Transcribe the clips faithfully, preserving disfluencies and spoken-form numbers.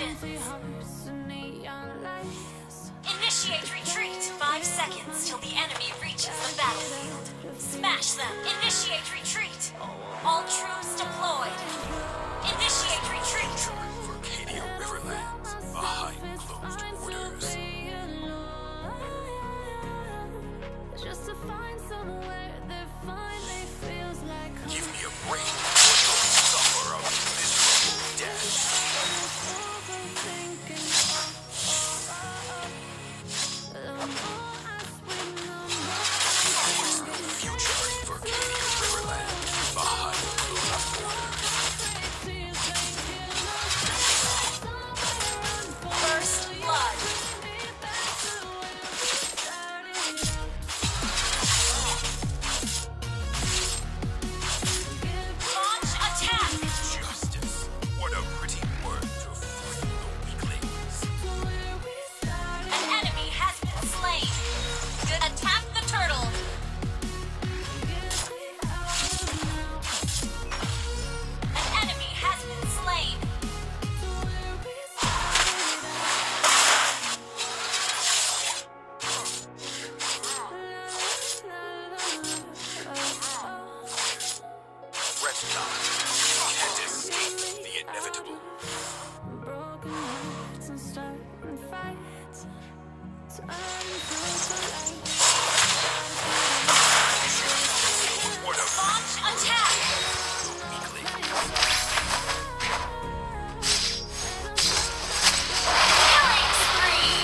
actions. Initiate retreat. Five seconds till the enemy reaches the battlefield. Smash them. Initiate retreat. All troops deployed. Initiate retreat. For Cadia Riverlands, behind closed borders. Just to find somewhere that finally feels like home. Give me a break, or you'll suffer a miserable death. Future for Cadia Riverlands, behind closed borders. First blood. Launch attack. Justice. What a pretty word to free the weaklings. An enemy has been slain. Good. Attack the turtle. An enemy has been slain. Fret not. You can't escape the inevitable. Broken hearts and starting fights. Turning to light. What a Launch attack. weakling. Killing spree.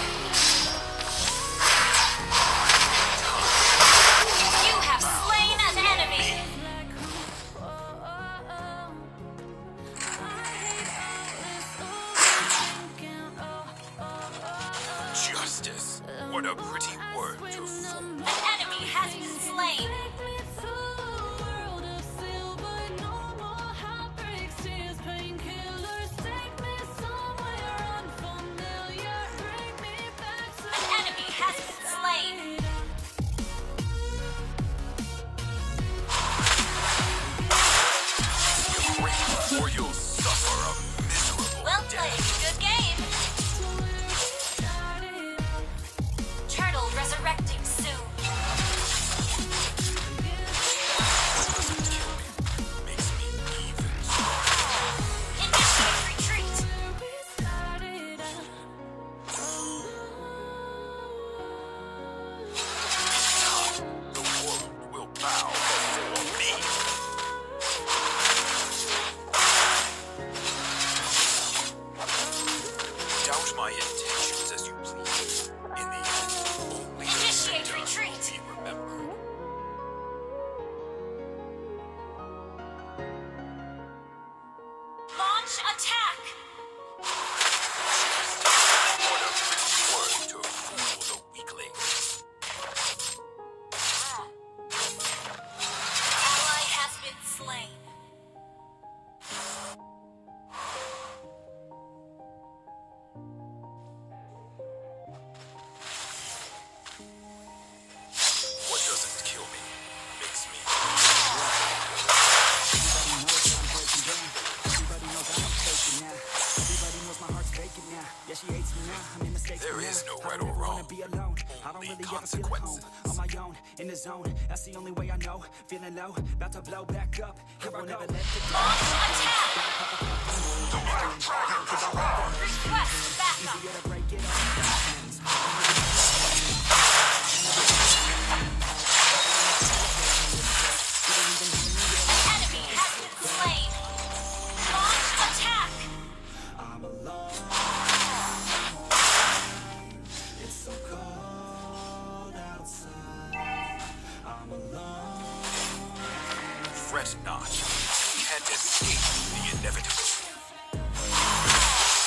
You have slain an enemy. Justice. What a pretty word to fool. An enemy has been slain. An enemy has been slain. Give break, or you'll suffer a miserable Well death. played. Good game. Turtle resurrecting soon. Doesn't kill me, makes me even stronger. Initiate retreat. The world will bow before me. Doubt my intentions as you please. In the end, only the Initiate victor retreat. will be remembered. Launch attack. What a pretty word to fool the weaklings. Ally has been slain. What doesn't kill me makes me There is no right or wrong, only consequences. On my own, in the zone, that's the only way I know. Feeling low, about to blow back up. Here I never let the Launch attack. Request backup. easier to break it off. Enemy has been slain. Launch attack. I'm alone. It's so cold outside. I'm alone. Fret not. You can't escape the inevitable.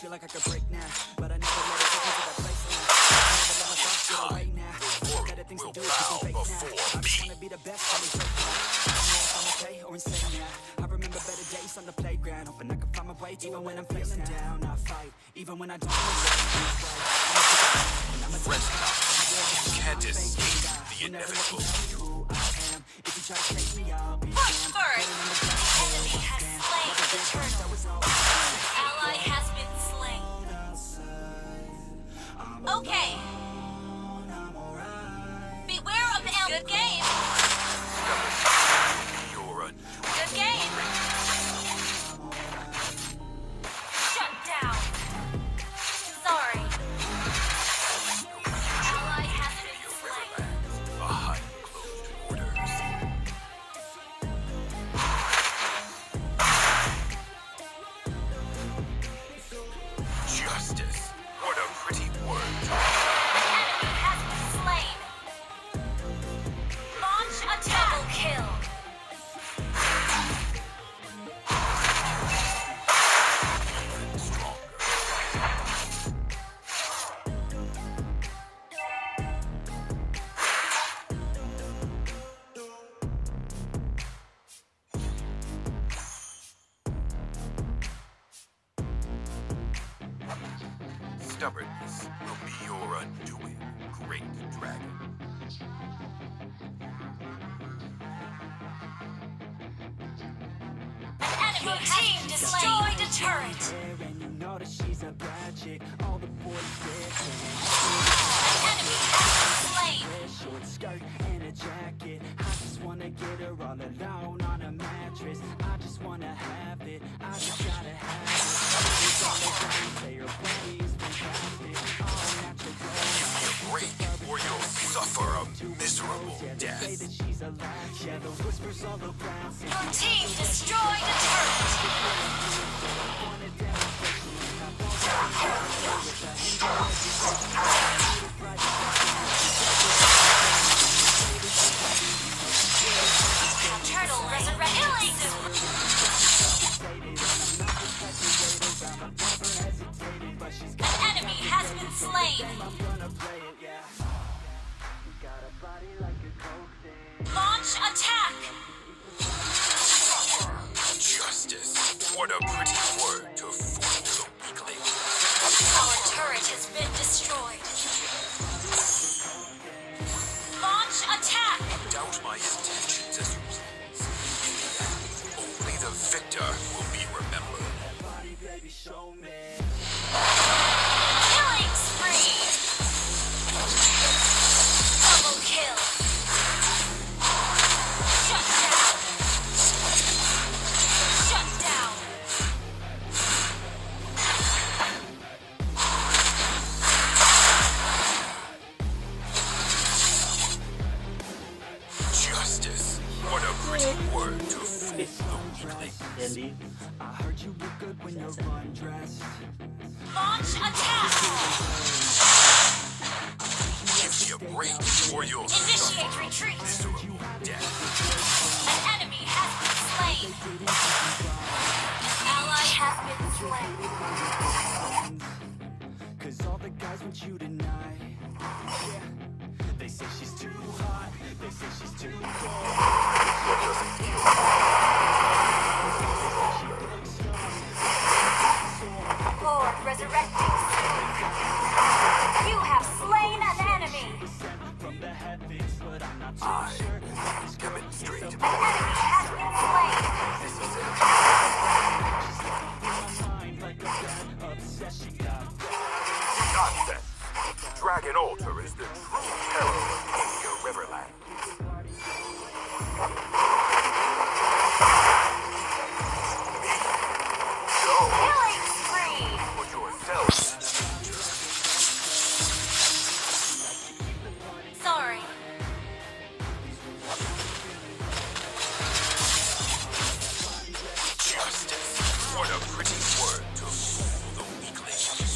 feel like I could break now, but I never let it take me to that place now. I never let my thoughts get away now. Look at the things to do, keep them fake now. I just wanna be the best, tell me great now. I don't know if I'm okay or insane now. I remember better days on the playground, hoping I could find my way even when I'm feeling down. I fight, even when I don't know what feels right. I'm a You can't escape the inevitable. who I am. If you try to take me, I'll be Push down. first. Enemy has slain the turtle. Ally has been slain. Okay. Beware of the good game. You're a Good game. Shut down. Sorry. Ally has been slain. behind closed orders. Justice. What a pretty word. Enemy has been slain. Launch a double kill. Stubbornness will be your undoing, great dragon. Enemy team destroyed a turret. And you know that she's a bad chick. All the boys stare Enemy has been slain. red short skirt and a jacket. I just wanna get her all alone on a mattress. I just wanna have it. I just gotta have it. It's all around, say her body is fantastic. All natural glow. Break, or you'll suffer a miserable Say death. that she's a lie. Yeah, the whispers all around. Say Your team destroyed a turret. want a demonstration. I won't Turtle resurrect killing. An enemy has been slain. Launch attack. Justice. What a pretty word to fool the weakling. Our turret has been destroyed. Launch attack. Doubt my intentions as you please. In the end, only the victor will be remembered. Killing spree. Double kill. Shut down. Shut down. Justice. What a pretty word to fool the weakling. I heard you look good when you're undressed. Launch attack. Give me a break, or you'll Initiate suffer a retreat. miserable death. An enemy has been slain. An ally has been slain. Cause all the guys want you tonight. Yeah. They say she's too hot. They say she's too cold. Lord resurrecting soon. You have slain an enemy. From the heavens, but I'm not too I sure. demonstrate An enemy has been slain. Mind like a bad obsession. Got nonsense. Dragon Altar is the true peril of Inca Riverland. So, Killing spree. put yourself. Sorry. Justice. What a pretty word to fool the weaklings.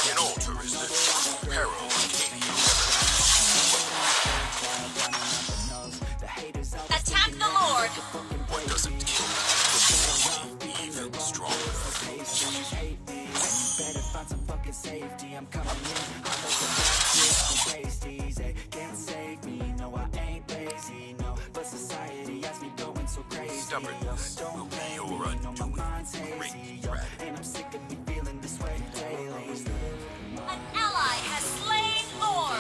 An altar is the true peril Arcadia Attack the Lord! What doesn't kill you, even stronger. Better find some fucking safety. I'm coming in. I hope the best pasties. They can't save me. No, I ain't lazy. No, but society has me going so crazy. Stubbornness will be your undoing. Great threat. And I'm sick of me feeling this way daily. An ally has slain Lord!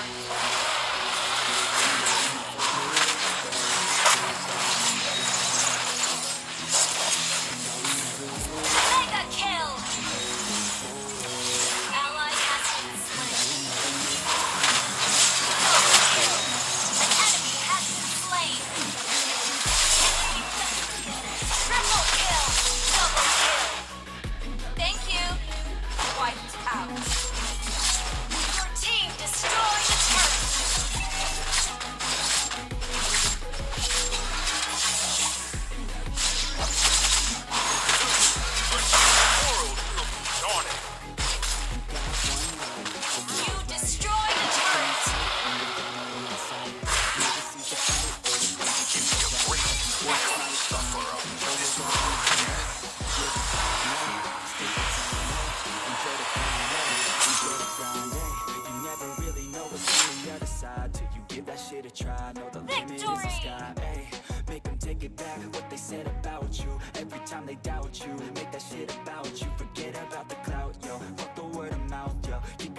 Mega kill! Ally has been slain. Double kill! An enemy has been slain. Triple kill! Double kill! Thank you! Wiped out. Your team destroyed the turret! World will be dawning. You destroyed the turret! Give me a break. Why don't you suffer a physical death? You never really know what's on the other side till you give that shit a try. Know the limit is the Victory! sky. Ay, make them take it back what they said about you. Every time they doubt you, make that shit about you. Forget about the clout, yo. Fuck the word of mouth, yo. Keep